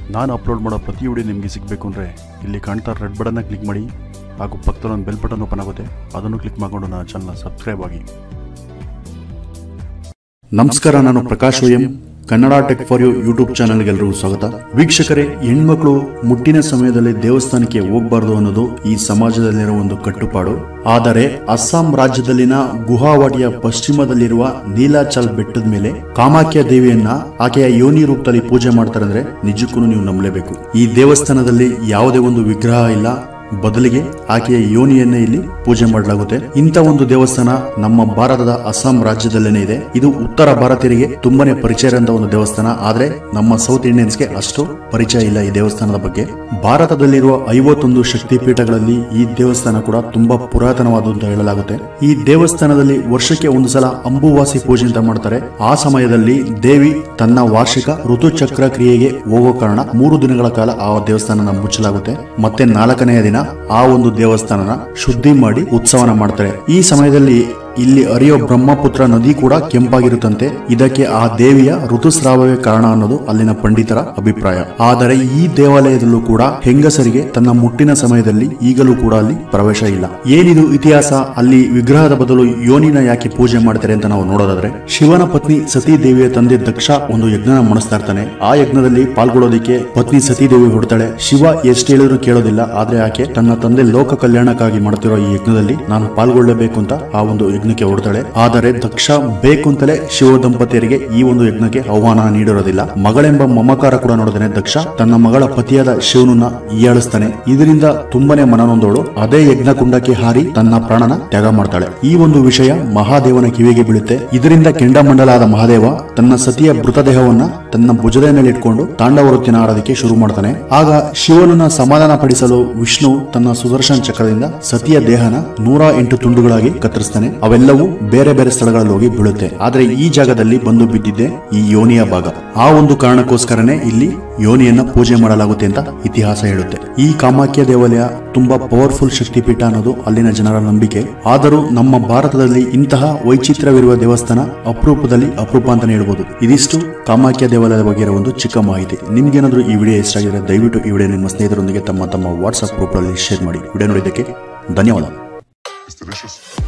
ನಾನು ಅಪ್ಲೋಡ್ ಮಾಡೋ ಪ್ರತಿ ವಿಡಿಯೋ ನಿಮಗೆ ಸಿಗಬೇಕು ಅಂದರೆ ಇಲ್ಲಿ ಕಾಣ್ತಾ ರೆಡ್ ಬಟನ್ನ ಕ್ಲಿಕ್ ಮಾಡಿ ಹಾಗೂ ಪಕ್ಕದಲ್ಲಿ ಒಂದು ಬೆಲ್ ಬಟನ್ ಓಪನ್ ಆಗುತ್ತೆ, ಅದನ್ನು ಕ್ಲಿಕ್ ಮಾಡಿಕೊಂಡು ನನ್ನ ಚಾನಲ್ನ ಸಬ್ಸ್ಕ್ರೈಬ್ ಆಗಿ. ನಮಸ್ಕಾರ, ನಾನು Prakash OM, Kannada tech for you YouTube ಚಾನಲ್ಗೆ ಎಲ್ಲರಿಗೂ ಸ್ವಾಗತ. ವೀಕ್ಷಕರೇ, ಹೆಣ್ಮಕ್ಳು ಮುಟ್ಟಿನ ಸಮಯದಲ್ಲಿ ದೇವಸ್ಥಾನಕ್ಕೆ ಹೋಗಬಾರ್ದು ಅನ್ನೋದು ಈ ಸಮಾಜದಲ್ಲಿರುವ ಒಂದು ಕಟ್ಟುಪಾಡು. ಆದರೆ ಅಸ್ಸಾಂ ರಾಜ್ಯದಲ್ಲಿನ ಗುವಾಹಟಿಯ ಪಶ್ಚಿಮದಲ್ಲಿರುವ ನೀಲಾಚಲ್ ಬೆಟ್ಟದ ಮೇಲೆ ಕಾಮಾಖ್ಯ ದೇವಿಯನ್ನ ಆಕೆಯ ಯೋನಿ ರೂಪದಲ್ಲಿ ಪೂಜೆ ಮಾಡ್ತಾರೆ ಅಂದ್ರೆ ನಿಜಕ್ಕೂ ನೀವು ನಂಬಲೇಬೇಕು. ಈ ದೇವಸ್ಥಾನದಲ್ಲಿ ಯಾವುದೇ ಒಂದು ವಿಗ್ರಹ ಇಲ್ಲ, ಬದಲಿಗೆ ಆಕೆಯ ಯೋನಿಯನ್ನೇ ಇಲ್ಲಿ ಪೂಜೆ ಮಾಡಲಾಗುತ್ತೆ. ಇಂಥ ಒಂದು ದೇವಸ್ಥಾನ ನಮ್ಮ ಭಾರತದ ಅಸ್ಸಾಂ ರಾಜ್ಯದಲ್ಲೇನೆ ಇದೆ. ಇದು ಉತ್ತರ ಭಾರತೀಯರಿಗೆ ತುಂಬಾನೇ ಪರಿಚಯ ಇರುವಂತಹ ಒಂದು ದೇವಸ್ಥಾನ, ಆದ್ರೆ ನಮ್ಮ ಸೌತ್ ಇಂಡಿಯನ್ಸ್ಗೆ ಅಷ್ಟು ಪರಿಚಯ ಇಲ್ಲ ಈ ದೇವಸ್ಥಾನದ ಬಗ್ಗೆ. ಭಾರತದಲ್ಲಿರುವ 51 ಶಕ್ತಿ ಪೀಠಗಳಲ್ಲಿ ಈ ದೇವಸ್ಥಾನ ಕೂಡ ತುಂಬಾ ಪುರಾತನವಾದ ಅಂತ ಹೇಳಲಾಗುತ್ತೆ. ಈ ದೇವಸ್ಥಾನದಲ್ಲಿ ವರ್ಷಕ್ಕೆ ಒಂದು ಸಲ ಅಂಬುವಾಸಿ ಪೂಜೆ ಅಂತ ಮಾಡ್ತಾರೆ. ಆ ಸಮಯದಲ್ಲಿ ದೇವಿ ತನ್ನ ವಾರ್ಷಿಕ ಋತುಚಕ್ರ ಕ್ರಿಯೆಗೆ ಹೋಗೋ ಕಾರಣ 3 ದಿನಗಳ ಕಾಲ ಆ ದೇವಸ್ಥಾನ ಮುಚ್ಚಲಾಗುತ್ತೆ. ಮತ್ತೆ 4ನೆಯ ದಿನ ಆ ಒಂದು ದೇವಸ್ಥಾನನ ಶುದ್ಧಿ ಮಾಡಿ ಉತ್ಸವನ ಮಾಡ್ತಾರೆ. ಈ ಸಮಯದಲ್ಲಿ ಇಲ್ಲಿ ಹರಿಯೋ ಬ್ರಹ್ಮಪುತ್ರ ನದಿ ಕೂಡ ಕೆಂಪಾಗಿರುತ್ತಂತೆ. ಇದಕ್ಕೆ ಆ ದೇವಿಯ ಋತುಸ್ರಾವವೇ ಕಾರಣ ಅನ್ನೋದು ಅಲ್ಲಿನ ಪಂಡಿತರ ಅಭಿಪ್ರಾಯ. ಆದರೆ ಈ ದೇವಾಲಯದಲ್ಲೂ ಕೂಡ ಹೆಂಗಸರಿಗೆ ತನ್ನ ಮುಟ್ಟಿನ ಸಮಯದಲ್ಲಿ ಈಗಲೂ ಕೂಡ ಅಲ್ಲಿ ಪ್ರವೇಶ ಇಲ್ಲ. ಏನಿದು ಇತಿಹಾಸ? ಅಲ್ಲಿ ವಿಗ್ರಹದ ಬದಲು ಯೋನಿನ ಯಾಕೆ ಪೂಜೆ ಮಾಡ್ತಾರೆ ಅಂತ ನಾವು ನೋಡೋದಾದ್ರೆ, ಶಿವನ ಪತ್ನಿ ಸತಿ ದೇವಿಯ ತಂದೆ ದಕ್ಷ ಒಂದು ಯಜ್ಞನ ಮಾಡಿಸ್ತಾ ಇರ್ತಾನೆ. ಆ ಯಜ್ಞದಲ್ಲಿ ಪಾಲ್ಗೊಳ್ಳೋದಿಕ್ಕೆ ಪತ್ನಿ ಸತಿ ದೇವಿ ಹೊಡ್ತಾಳೆ. ಶಿವ ಎಷ್ಟು ಹೇಳಿದ್ರು ಕೇಳೋದಿಲ್ಲ. ಆದ್ರೆ ಆಕೆ ತನ್ನ ತಂದೆ ಲೋಕ ಕಲ್ಯಾಣಕ್ಕಾಗಿ ಮಾಡ್ತಿರೋ ಈ ಯಜ್ಞದಲ್ಲಿ ನಾನು ಪಾಲ್ಗೊಳ್ಳಬೇಕು ಅಂತ ಆ ಒಂದು ಯಜ್ಞಕ್ಕೆ ಹೊರಡ್ತಾಳೆ. ಆದರೆ ದಕ್ಷ ಬೇಕಂತಲೇ ಶಿವ ದಂಪತಿಯರಿಗೆ ಈ ಒಂದು ಯಜ್ಞಕ್ಕೆ ಆಹ್ವಾನ ನೀಡಿರೋದಿಲ್ಲ. ಮಗಳೆಂಬ ಮಮಕಾರ ಕೂಡ ನೋಡಿದ್ರೆ ದಕ್ಷ ತನ್ನ ಮಗಳ ಪತಿಯಾದ ಶಿವನನ್ನ ಹೀಯಾಳಿಸ್ತಾನೆ. ಇದರಿಂದ ತುಂಬಾನೇ ಮನನೊಂದೋಳು ಅದೇ ಯಜ್ಞ ಕುಂಡಕ್ಕೆ ಹಾರಿ ತನ್ನ ಪ್ರಾಣನ ತ್ಯಾಗ ಮಾಡ್ತಾಳೆ. ಈ ಒಂದು ವಿಷಯ ಮಹಾದೇವನ ಕಿವಿಗೆ ಬೀಳುತ್ತೆ. ಇದರಿಂದ ಕೆಂಡಮಂಡಲಾದ ಮಹಾದೇವ ತನ್ನ ಸತಿಯ ಮೃತದೇಹವನ್ನ ತನ್ನ ಭುಜದ ಮೇಲೆ ಇಟ್ಕೊಂಡು ತಾಂಡವ ವೃತ್ತಿನ ಆಡೋದಕ್ಕೆ ಶುರು ಮಾಡ್ತಾನೆ. ಆಗ ಶಿವನನ್ನ ಸಮಾಧಾನ ಪಡಿಸಲು ವಿಷ್ಣು ತನ್ನ ಸುದರ್ಶನ ಚಕ್ರದಿಂದ ಸತಿಯ ದೇಹನ 108 ತುಂಡುಗಳಾಗಿ ಕತ್ತರಿಸ್ತಾನೆ. ಅವೆಲ್ಲವೂ ಬೇರೆ ಬೇರೆ ಸ್ಥಳಗಳಲ್ಲಿ ಹೋಗಿ ಬೀಳುತ್ತೆ. ಆದ್ರೆ ಈ ಜಾಗದಲ್ಲಿ ಬಂದು ಬಿದ್ದಿದ್ದೆ ಈ ಯೋನಿಯ ಭಾಗ. ಆ ಒಂದು ಕಾರಣಕ್ಕೋಸ್ಕರನೇ ಇಲ್ಲಿ ಯೋನಿಯನ್ನ ಪೂಜೆ ಮಾಡಲಾಗುತ್ತೆ ಅಂತ ಇತಿಹಾಸ ಹೇಳುತ್ತೆ. ಈ ಕಾಮಾಖ್ಯ ದೇವಾಲಯ ತುಂಬಾ ಪವರ್ಫುಲ್ ಶಕ್ತಿಪೀಠ ಅನ್ನೋದು ಅಲ್ಲಿನ ಜನರ ನಂಬಿಕೆ. ಆದರೂ ನಮ್ಮ ಭಾರತದಲ್ಲಿ ಇಂತಹ ವೈಚಿತ್ರ್ಯವಿರುವ ದೇವಸ್ಥಾನ ಅಪರೂಪದಲ್ಲಿ ಅಪರೂಪ ಅಂತಾನೆ ಹೇಳ್ಬೋದು. ಇದಿಷ್ಟು ಕಾಮಾಖ್ಯ ದೇವಾಲಯದ ಬಗ್ಗೆ ಇರೋ ಒಂದು ಚಿಕ್ಕ ಮಾಹಿತಿ. ನಿಮ್ಗೇನಾದ್ರೂ ಈ ವಿಡಿಯೋ ಇಷ್ಟ ಆಗಿದ್ರೆ ದಯವಿಟ್ಟು ಈ ವಿಡಿಯೋ ನಿಮ್ಮ ಸ್ನೇಹಿತರೊಂದಿಗೆ ತಮ್ಮ ವಾಟ್ಸ್ಆಪ್ ಗ್ರೂಪ್ ಅಲ್ಲಿ ಶೇರ್ ಮಾಡಿ. ವಿಡಿಯೋ ನೋಡಿದ್ದಕ್ಕೆ ಧನ್ಯವಾದ.